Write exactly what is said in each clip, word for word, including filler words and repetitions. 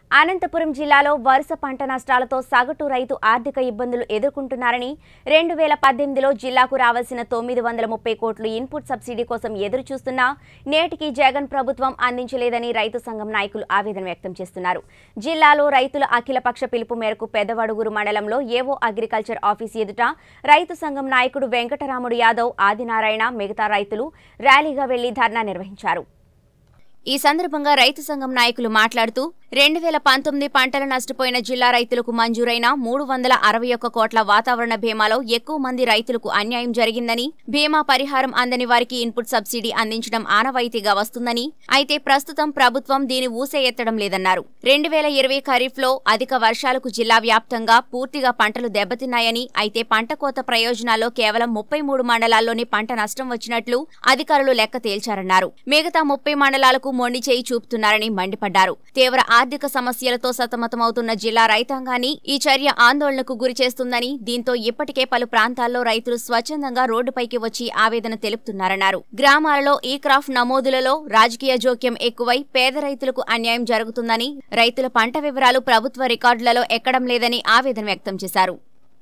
అనంతపురం జిల్లాలో వరుస పంట నష్టాలతో సగటు రైతు ఆర్థిక ఇబ్బందులు ఎదుర్కొంటున్నారని రెండు వేల పద్దెనిమిదిలో జిల్లాకు రావాల్సిన తొమ్మిది వందల ముప్పై కోట్లు ఇన్పుట్ సబ్సిడీ కోసం ఎదురు చూస్తున్నా నేటికి జగన్ ప్రభుత్వం అందించలేదని రైతు సంఘం నాయకులు ఆవేదన వ్యక్తం చేస్తున్నారు. జిల్లాలో రైతుల అఖిలపక్ష పిలుపు మేరకు పెద్దవడుగురు మండలంలో ఏవో అగ్రికల్చర్ ఆఫీస్ ఎదుట రైతు సంఘం నాయకుడు వెంకటరాముడు యాదవ్, ఆదినారాయణ మిగతా రైతులు ర్యాలీగా వెళ్లి ధర్నా నిర్వహించారు. ఈ సందర్భంగా రైతు సంఘం నాయకులు మాట్లాడుతూ రెండు వేల పంతొమ్మిది పంటలు నష్టపోయిన జిల్లా రైతులకు మంజూరైన మూడు వందల అరవై ఒక్క కోట్ల వాతావరణ బీమాలో ఎక్కువ మంది రైతులకు అన్యాయం జరిగిందని, బీమా పరిహారం అందని వారికి ఇన్పుట్ సబ్సిడీ అందించడం ఆనవాయితీగా వస్తుందని, అయితే ప్రస్తుతం ప్రభుత్వం దీని ఊసే ఎత్తడం లేదన్నారు. రెండు వేల ఇరవై ఖరీఫ్లో అధిక వర్షాలకు జిల్లా వ్యాప్తంగా పూర్తిగా పంటలు దెబ్బతిన్నాయని, అయితే పంట కోత ప్రయోజనాల్లో కేవలం ముప్పై మూడు మండలాల్లోనే పంట నష్టం వచ్చినట్లు అధికారులు లెక్క తేల్చారన్నారు. మిగతా ముప్పై మండలాలకు మొండి చేయి చూపుతున్నారని మండిపడ్డారు. తీవ్ర ఆర్థిక సమస్యలతో సతమతమవుతున్న జిల్లా రైతాంగాన్ని ఈ చర్య ఆందోళనకు గురిచేస్తుందని, దీంతో ఇప్పటికే పలు ప్రాంతాల్లో రైతులు స్వచ్ఛందంగా రోడ్డుపైకి వచ్చి ఆవేదన తెలుపుతున్నారన్నారు. గ్రామాలలో ఈ క్రాప్ నమోదులలో రాజకీయ జోక్యం ఎక్కువై పేద రైతులకు అన్యాయం జరుగుతుందని, రైతుల పంట వివరాలు ప్రభుత్వ రికార్డులలో ఎక్కడం లేదని ఆవేదన వ్యక్తం చేశారు.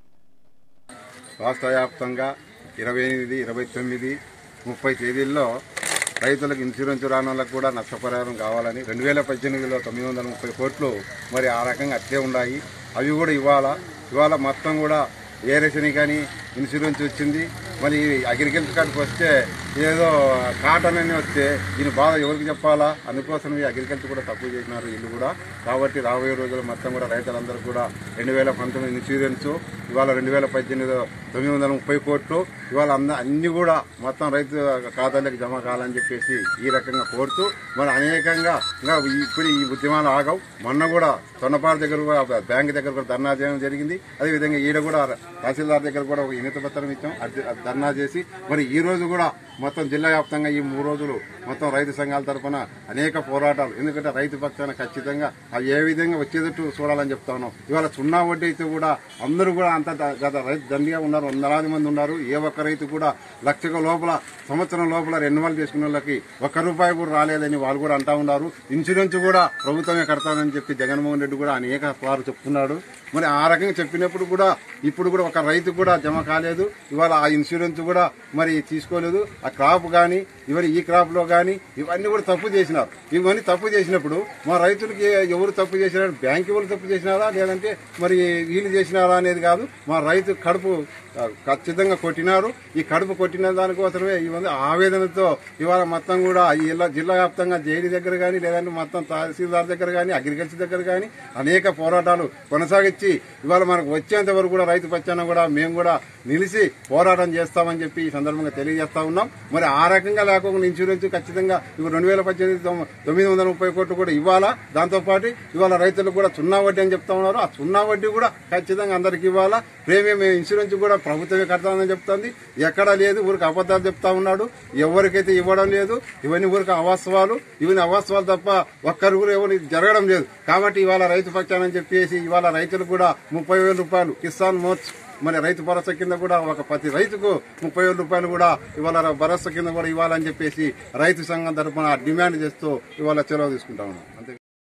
రాష్ట్ర వ్యాప్తంగా ఇరవై ఎనిమిది ఇరవై తొమ్మిది ముప్పై తేదీల్లో రైతులకు ఇన్సూరెన్స్ రాని వాళ్ళకు కూడా నష్టపరిహారం కావాలని రెండు వేల పద్దెనిమిదిలో తొమ్మిది వందల ముప్పై కోట్లు మరి ఆ రకంగా అట్లే ఉన్నాయి. అవి కూడా ఇవాళ ఇవాళ మొత్తం కూడా ఏ రేషన్ కానీ ఇన్సూరెన్స్ వచ్చింది. మరి అగ్రికల్చర్ కార్డుకి వస్తే ఏదో కాటన్ అని వస్తే దీని బాధ ఎవరికి చెప్పాలా? అందుకోసం ఈ అగ్రికల్చర్ కూడా తక్కువ చేసినారు వీళ్ళు కూడా. కాబట్టి రాబోయే రోజులు మొత్తం కూడా రైతులందరూ కూడా రెండు వేల పంతొమ్మిది ఇన్సూరెన్స్, ఇవాళ రెండు వేల పద్దెనిమిది తొమ్మిది వందల ముప్పై కోట్లు ఇవాళ అంద అన్ని కూడా మొత్తం రైతు ఖాతాలకు జమ కావాలని చెప్పేసి ఈ రకంగా కోరుతూ మరి అనేకంగా ఇంకా ఇప్పుడు ఈ ఉద్యమాలు ఆగవు. మొన్న కూడా తొన్నపాడు దగ్గర కూడా బ్యాంక్ దగ్గర కూడా ధర్నా చేయడం జరిగింది. అదేవిధంగా ఈడ కూడా తహసీల్దార్ దగ్గర కూడా ఒక వినతి పత్రం ఇచ్చాం, ధర్నా చేసి మరి ఈ రోజు కూడా మొత్తం జిల్లా వ్యాప్తంగా ఈ మూడు రోజులు మొత్తం రైతు సంఘాల తరఫున అనేక పోరాటాలు. ఎందుకంటే రైతు పక్షాన ఖచ్చితంగా అవి ఏ విధంగా వచ్చేటట్టు చూడాలని చెప్తా ఉన్నాం. ఇవాళ సున్నా వడ్డీ అయితే కూడా అందరూ కూడా అంత గత రైతు దండిగా ఉన్నారు, వందలాది మంది ఉన్నారు. ఏ ఒక్క రైతు కూడా లక్షల లోపల సంవత్సరం లోపల రెన్యువల్ చేసుకున్న వాళ్ళకి ఒక్క రూపాయి కూడా రాలేదని వాళ్ళు కూడా అంటా ఉన్నారు. ఇన్సూరెన్స్ కూడా ప్రభుత్వమే కడతానని చెప్పి జగన్మోహన్ రెడ్డి కూడా అనేక సార్లు చెప్తున్నాడు. మరి ఆ రకంగా చెప్పినప్పుడు కూడా ఇప్పుడు కూడా ఒక రైతు కూడా జమ కాలేదు. ఇవాళ ఆ ఇన్సూరెన్స్ కూడా మరి తీసుకోలేదు. ఆ క్రాప్ కానీ ఇవన్నీ ఈ క్రాప్ లో కానీ ఇవన్నీ కూడా తప్పు చేసినారు. ఇవన్నీ తప్పు చేసినప్పుడు మా రైతులకి ఎవరు తప్పు చేసినారు? బ్యాంక్ ఎవరు తప్పు చేసినారా లేదంటే మరి వీళ్ళు చేసినారా అనేది కాదు. మా రైతు కడుపు ఖచ్చితంగా కొట్టినారు. ఈ కడుపు కొట్టిన దానికోసమే ఇవన్నీ ఆవేదనతో ఇవాళ మొత్తం కూడా ఈ జిల్లా వ్యాప్తంగా జేడీ దగ్గర కానీ లేదంటే మొత్తం తహసీల్దార్ దగ్గర కానీ అగ్రికల్చర్ దగ్గర కానీ అనేక పోరాటాలు కొనసాగించి ఇవాళ మనకు వచ్చేంత వరకు కూడా రైతు పక్షాన కూడా మేము కూడా నిలిచి పోరాటం చేస్తామని చెప్పి ఈ సందర్భంగా తెలియజేస్తా ఉన్నాం. మరి ఆ రకంగా లేకుండా ఇన్సూరెన్స్ ఖచ్చితంగా ఇప్పుడు రెండు వేల పద్దెనిమిది తొమ్మిది వందల ముప్పై కోట్లు కూడా ఇవ్వాలా. దాంతోపాటు ఇవాళ రైతులకు కూడా సున్నా వడ్డీ అని చెప్తా ఉన్నారు. ఆ సున్నా వడ్డీ కూడా ఖచ్చితంగా అందరికి ఇవ్వాలా. ప్రీమియం ఇన్సూరెన్స్ కూడా ప్రభుత్వమే కడతామని చెప్తుంది. ఎక్కడా లేదు, ఊరికి అబద్దాలు చెప్తా ఉన్నాడు. ఎవరికైతే ఇవ్వడం లేదు. ఇవన్నీ ఊరికి అవాస్తవాలు. ఇవన్నీ అవాస్తవాలు తప్ప ఒక్కరు కూడా ఎవరు జరగడం లేదు. కాబట్టి ఇవాళ రైతు పక్షానని చెప్పేసి ఇవాళ రైతులు కూడా ముప్పై వేల రూపాయలు కిసాన్ మోర్చ్ మరి రైతు భరోసా కింద కూడా ఒక ప్రతి రైతుకు ముప్పై వేల రూపాయలు కూడా ఇవాళ భరోసా కింద కూడా ఇవ్వాలని చెప్పేసి రైతు సంఘం తరఫున డిమాండ్ చేస్తూ ఇవాళ చొరవ తీసుకుంటా ఉన్నాం.